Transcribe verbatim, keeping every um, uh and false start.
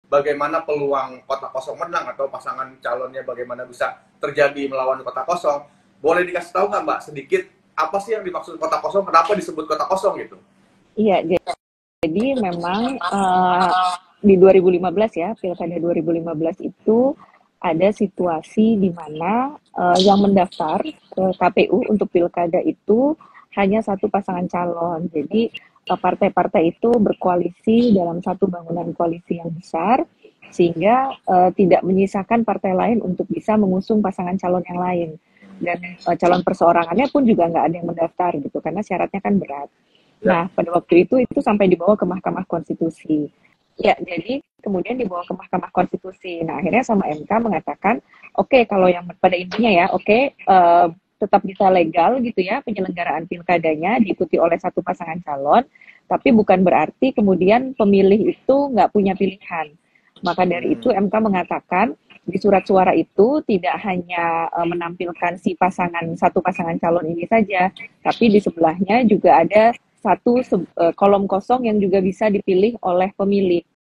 bagaimana peluang kota kosong menang atau pasangan calonnya bagaimana bisa terjadi melawan kota kosong. Boleh dikasih tahu nggak Mbak sedikit apa sih yang dimaksud kota kosong, kenapa disebut kota kosong gitu? Iya, jadi memang uh, di dua ribu lima belas ya, Pilkada dua ribu lima belas itu ada situasi di mana uh, yang mendaftar ke K P U untuk Pilkada itu hanya satu pasangan calon. Jadi uh, partai-partai itu berkoalisi dalam satu bangunan koalisi yang besar, sehingga uh, tidak menyisakan partai lain untuk bisa mengusung pasangan calon yang lain. Dan uh, calon perseorangannya pun juga nggak ada yang mendaftar gitu, karena syaratnya kan berat. Ya. Nah, pada waktu itu itu sampai dibawa ke Mahkamah Konstitusi. Ya, jadi kemudian dibawa ke Mahkamah Konstitusi. Nah, akhirnya sama M K mengatakan, oke okay, kalau yang pada intinya ya, oke okay, uh, tetap bisa legal gitu ya penyelenggaraan pilkadanya diikuti oleh satu pasangan calon, tapi bukan berarti kemudian pemilih itu nggak punya pilihan. Maka dari itu M K mengatakan di surat suara itu tidak hanya uh, menampilkan si pasangan satu pasangan calon ini saja, tapi di sebelahnya juga ada satu uh, kolom kosong yang juga bisa dipilih oleh pemilih.